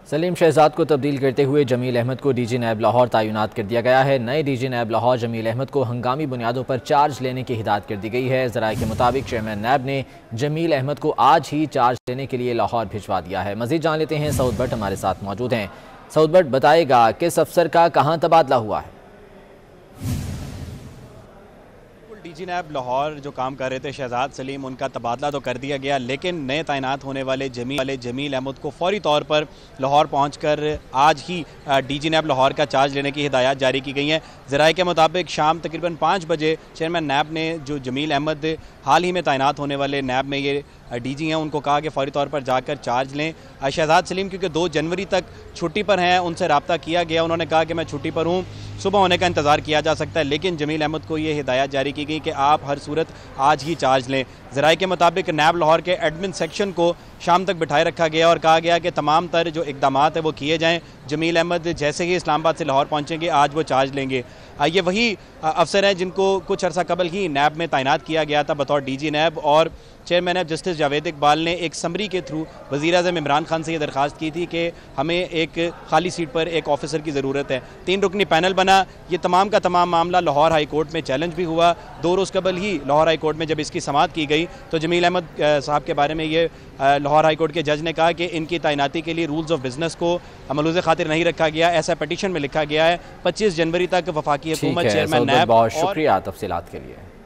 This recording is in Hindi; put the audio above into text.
सलीम शहजाद को तब्दील करते हुए जमील अहमद को डीजी नैब लाहौर तैनात कर दिया गया है। नए डीजी नैब लाहौर जमील अहमद को हंगामी बुनियादों पर चार्ज लेने की हिदायत कर दी गई है। ज़राए के मुताबिक चेयरमैन नैब ने जमील अहमद को आज ही चार्ज लेने के लिए लाहौर भिजवा दिया है। मजीद जान लेते हैं, सऊद भट्ट हमारे साथ मौजूद हैं। सऊद भट्ट बताएगा किस अफसर का कहाँ तबादला हुआ है? डीजी नैब लाहौर जो काम कर रहे थे शहजाद सलीम, उनका तबादला तो कर दिया गया, लेकिन नए तैनात होने वाले जमील अहमद को फौरी तौर पर लाहौर पहुंचकर आज ही डीजी नैब लाहौर का चार्ज लेने की हिदायत जारी की गई हैं। ज़राए के मुताबिक शाम तकरीबन 5 बजे चेयरमैन नैब ने जो जमील अहमद हाल ही में तैनात होने वाले नैब में ये डीजी हैं, उनको कहा कि फौरी तौर पर जाकर चार्ज लें। शहजाद सलीम क्योंकि 2 जनवरी तक छुट्टी पर हैं, उनसे रब्ता किया गया, उन्होंने कहा कि मैं छुट्टी पर हूँ, सुबह होने का इंतज़ार किया जा सकता है, लेकिन जमील अहमद को ये हिदायत जारी की गई कि आप हर सूरत आज ही चार्ज लें। ज़राए के मुताबिक नैब लाहौर के एडमिन सेक्शन को शाम तक बिठाए रखा गया और कहा गया कि तमाम तर जो इकदामात है वो किए जाएँ। जमील अहमद जैसे ही इस्लामाबाद से लाहौर पहुँचेंगे आज वो चार्ज लेंगे। ये वही अफसर हैं जिनको कुछ अर्सा कबल ही नैब में तैनात किया गया था बतौर डीजी नैब, और chairman NAB justice Javed Iqbal ने एक समरी के थ्रू वज़ीर-ए-आज़म इमरान खान से ये दरख्वास्त की थी कि हमें एक खाली सीट पर एक ऑफिसर की ज़रूरत है। 3 रुकनी पैनल बना। ये तमाम का तमाम मामला लाहौर हाई कोर्ट में चैलेंज भी हुआ। 2 रोज़ कबल ही लाहौर हाई कोर्ट में जब इसकी समाअत की गई तो जमील अहमद साहब के बारे में ये लाहौर हाई कोर्ट के जज ने कहा कि इनकी तैनाती के लिए रूल्स ऑफ बिजनेस को मलूज़ खातिर नहीं रखा गया, ऐसा पटिशन में लिखा गया है। 25 जनवरी तक वफाकी हुकूमत चेयरमैन नैब। बहुत शुक्रिया तफसीलात के लिए।